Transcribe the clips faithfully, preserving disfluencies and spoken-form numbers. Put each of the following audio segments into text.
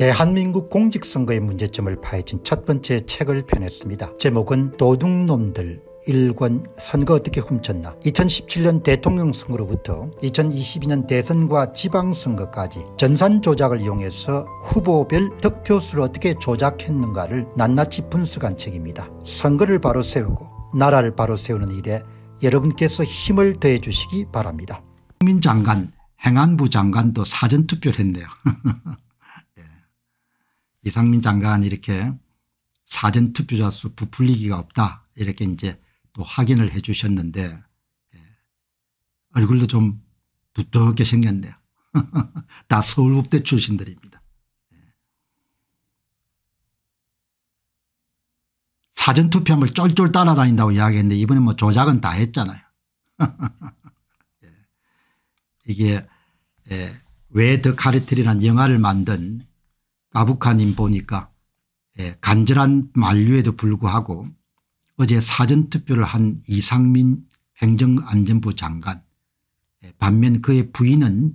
대한민국 공직선거의 문제점을 파헤친 첫 번째 책을 펴냈습니다. 제목은 도둑놈들 일 권 선거 어떻게 훔쳤나. 이천십칠 년 대통령 선거로부터 이천이십이 년 대선과 지방선거까지 전산 조작을 이용해서 후보별 득표수를 어떻게 조작했는가를 낱낱이 분석한 책입니다. 선거를 바로 세우고 나라를 바로 세우는 일에 여러분께서 힘을 더해 주시기 바랍니다. 이상민 장관, 행안부 장관도 사전투표를 했네요. 네. 이상민 장관이 이렇게 사전투표자 수 부풀리기가 없다 이렇게 이제 또 확인을 해 주셨는데 예. 얼굴도 좀 두텁게 생겼네요. 다 서울법대 출신들입니다. 예. 사전투표함을 쫄쫄 따라다닌다고 이야기했는데 이번에 뭐 조작은 다 했잖아요. 예. 이게 예. 왜 더 카르텔이라는 영화를 만든 까부카님 보니까 예. 간절한 만류에도 불구하고 어제 사전투표를 한 이상민 행정안전부 장관, 반면 그의 부인은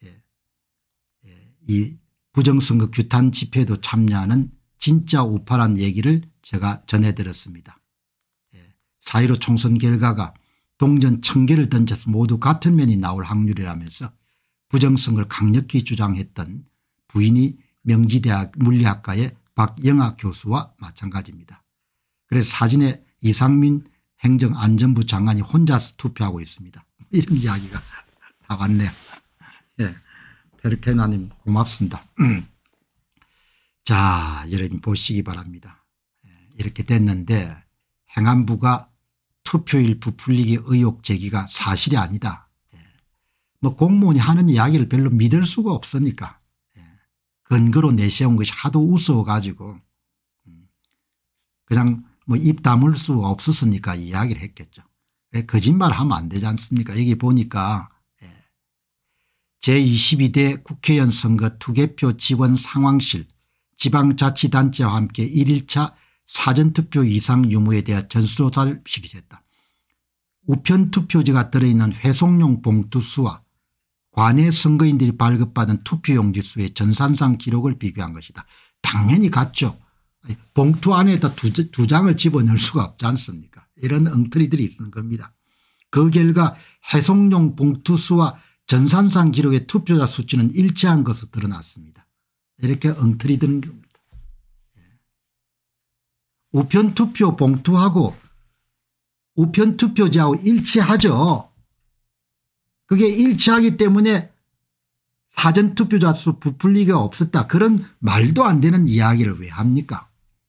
이 부정선거 규탄 집회에도 참여하는 진짜 우파란 얘기를 제가 전해드렸습니다. 사 일오 총선 결과가 동전 천 개를 던져서 모두 같은 면이 나올 확률이라면서 부정선거를 강력히 주장했던 부인이 명지대학 물리학과의 박영아 교수와 마찬가지입니다. 그래서 사진에 이상민 행정안전부 장관이 혼자서 투표하고 있습니다. 이런 이야기가 다 왔네요. 예. 페르케나님 고맙습니다. 자, 여러분 보시기 바랍니다. 예. 이렇게 됐는데 행안부가 투표일 부풀리기 의혹 제기가 사실이 아니다. 예. 뭐 공무원이 하는 이야기를 별로 믿을 수가 없으니까 예. 근거로 내세운 것이 하도 우스워 가지고 그냥 뭐 입 다물 수 없었으니까 이야기를 했겠죠. 거짓말 하면 안 되지 않습니까? 여기 보니까 제이십이 대 국회의원 선거 투개표 지원 상황실 지방자치단체와 함께 일 일차 사전투표 이상 유무에 대한 전수조사를 실시했다. 우편투표지가 들어있는 회송용 봉투 수와 관내 선거인들이 발급받은 투표용지 수의 전산상 기록을 비교한 것이다. 당연히 같죠. 봉투 안에다 두, 두 장을 집어넣을 수가 없지 않습니까? 이런 엉터리들이 있는 겁니다. 그 결과 해송용 봉투 수와 전산상 기록의 투표자 수치는 일치한 것으로 드러났습니다. 이렇게 엉터리 드는 겁니다. 우편투표 봉투하고 우편투표지하고 일치하죠. 그게 일치하기 때문에 사전투표자 수 부풀리기가 없었다. 그런 말도 안 되는 이야기를 왜 합니까?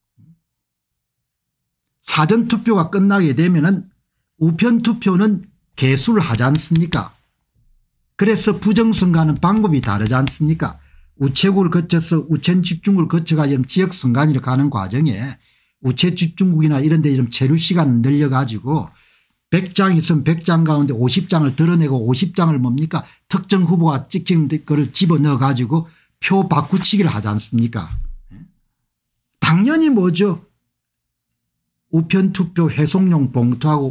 사전투표가 끝나게 되면은 우편투표는 개수를 하지 않습니까? 그래서 부정선거하는 방법이 다르지 않습니까? 우체국을 거쳐서 우체집중국을 거쳐가 지역선관위로 가는 과정에 우체집중국이나 이런 데 좀 체류 시간을 늘려 가지고 백 장 있으면 백 장 가운데 오십 장을 드러내고 오십 장을 뭡니까? 특정 후보가 찍힌 거를 집어넣어 가지고 표 바꾸치기를 하지 않습니까? 당연히 뭐죠? 우편투표 회송용 봉투하고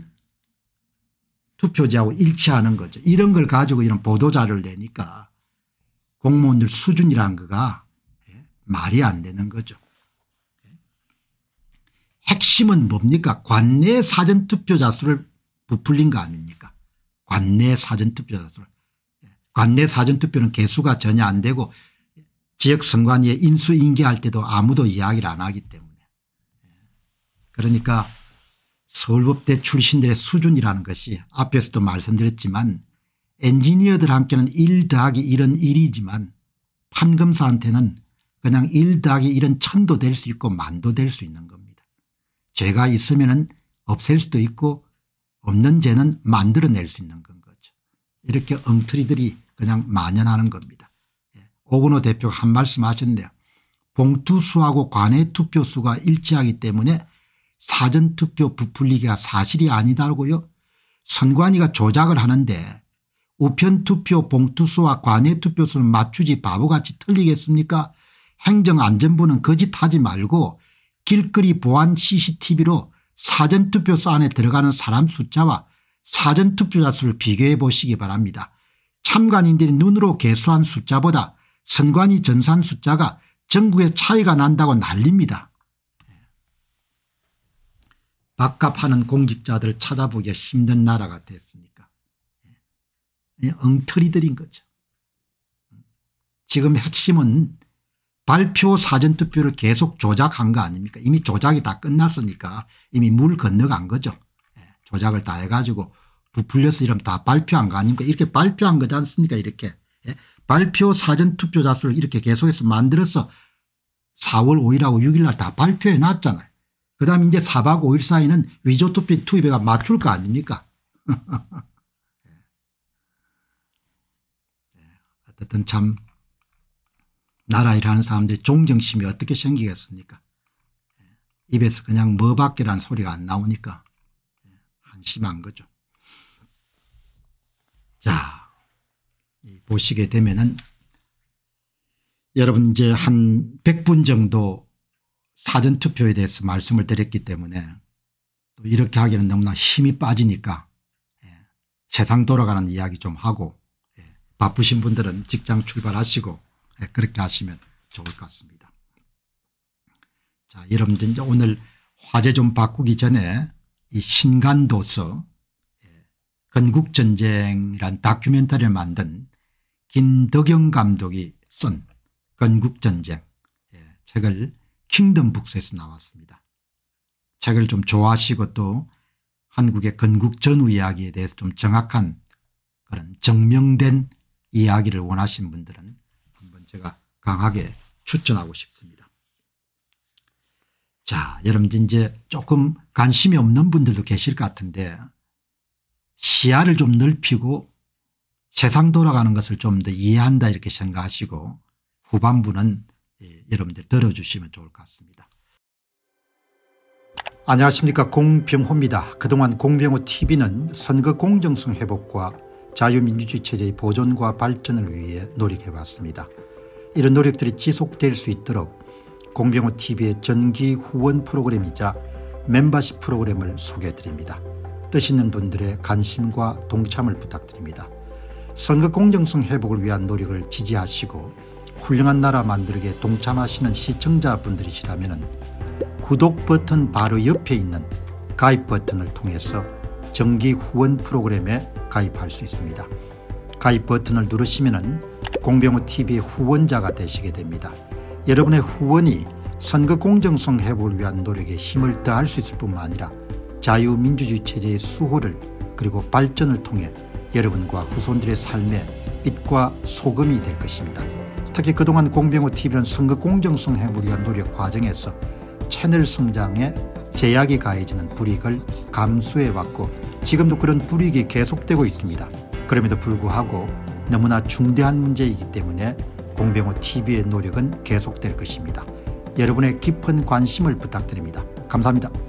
우편투표지하고 일치하는 거죠. 이런 걸 가지고 이런 보도자료를 내니까 공무원들 수준이라는 거가 말이 안 되는 거죠. 핵심은 뭡니까? 관내 사전투표자 수를 부풀린 거 아닙니까? 관내 사전투표자 수를. 관내 사전투표는 개수가 전혀 안 되고 지역선관위에 인수인계할 때도 아무도 이야기를 안 하기 때문에. 그러니까 서울법대 출신들의 수준이라는 것이 앞에서도 말씀드렸지만 엔지니어들한테는 일 더하기 일은 일이지만 판검사한테는 그냥 일 더하기 일은 천도 될 수 있고 만도 될 수 있는 겁니다. 죄가 있으면 없앨 수도 있고 없는 죄는 만들어낼 수 있는 건 거죠. 이렇게 엉터리들이 그냥 만연하는 겁니다. 오건호 대표가 한 말씀 하셨네요. 봉투수하고 관내 투표수가 일치하기 때문에 사전투표 부풀리기가 사실이 아니다고요. 선관위가 조작을 하는데 우편투표 봉투수와 관내 투표수는 맞추지 바보같이 틀리겠습니까? 행정안전부는 거짓하지 말고 길거리 보안 씨씨티비로 사전투표소 안에 들어가는 사람 숫자와 사전투표자 수를 비교해 보시기 바랍니다. 참관인들이 눈으로 계수한 숫자보다 선관위 전산 숫자가 전국에 차이가 난다고 난립니다. 밥값 하는 공직자들 찾아보기가 힘든 나라가 됐으니까 엉터리들인 거죠. 지금 핵심은 발표 사전투표를 계속 조작한 거 아닙니까? 이미 조작이 다 끝났으니까 이미 물 건너간 거죠. 조작을 다 해가지고 부풀려서 이러면 다 발표한 거 아닙니까? 이렇게 발표한 거지 않습니까? 이렇게 발표 사전투표자 수를 이렇게 계속해서 만들어서 사월 오일하고 육일 날 다 발표해 놨잖아요. 그 다음에 이제 사박 오일 사이는 위조투표 투입해가 맞출 거 아닙니까? 어쨌든 참 나라 일하는 사람들이 존경심이 어떻게 생기겠습니까? 입에서 그냥 뭐 밖에란 소리가 안 나오니까 한심한 거죠. 자, 보시게 되면은 여러분 이제 한 백 분 정도 사전투표에 대해서 말씀을 드렸기 때문에 또 이렇게 하기는 너무나 힘이 빠지니까 예, 세상 돌아가는 이야기 좀 하고 예, 바쁘신 분들은 직장 출발하시고 예, 그렇게 하시면 좋을 것 같습니다. 자, 여러분들 이제 오늘 화제 좀 바꾸기 전에 이 신간도서 예, 건국전쟁이란 다큐멘터리를 만든 김덕영 감독이 쓴 건국전쟁 예, 책을 킹덤 북스에서 나왔습니다. 책을 좀 좋아하시고 또 한국의 건국 전후 이야기에 대해서 좀 정확한 그런 증명된 이야기를 원하시는 분들은 한번 제가 강하게 추천하고 싶습니다. 자, 여러분들 이제 조금 관심이 없는 분들도 계실 것 같은데 시야를 좀 넓히고 세상 돌아가는 것을 좀 더 이해한다 이렇게 생각하시고 후반부는 예, 여러분들 들어주시면 좋을 것 같습니다. 안녕하십니까, 공병호입니다. 그동안 공병호티비는 선거 공정성 회복과 자유민주주의 체제의 보존과 발전을 위해 노력해왔습니다. 이런 노력들이 지속될 수 있도록 공병호티비의 정기 후원 프로그램이자 멤버십 프로그램을 소개해드립니다. 뜻 있는 분들의 관심과 동참을 부탁드립니다. 선거 공정성 회복을 위한 노력을 지지하시고 훌륭한 나라 만들기에 동참하시는 시청자분들이시라면 구독 버튼 바로 옆에 있는 가입 버튼을 통해서 정기 후원 프로그램에 가입할 수 있습니다. 가입 버튼을 누르시면 공병호티비의 후원자가 되시게 됩니다. 여러분의 후원이 선거 공정성 회복을 위한 노력에 힘을 더할 수 있을 뿐만 아니라 자유민주주의 체제의 수호를 그리고 발전을 통해 여러분과 후손들의 삶에 빛과 소금이 될 것입니다. 특히 그동안 공병호티비는 선거 공정성 회복을 위한 노력 과정에서 채널 성장에 제약이 가해지는 불이익을 감수해왔고 지금도 그런 불이익이 계속되고 있습니다. 그럼에도 불구하고 너무나 중대한 문제이기 때문에 공병호티비의 노력은 계속될 것입니다. 여러분의 깊은 관심을 부탁드립니다. 감사합니다.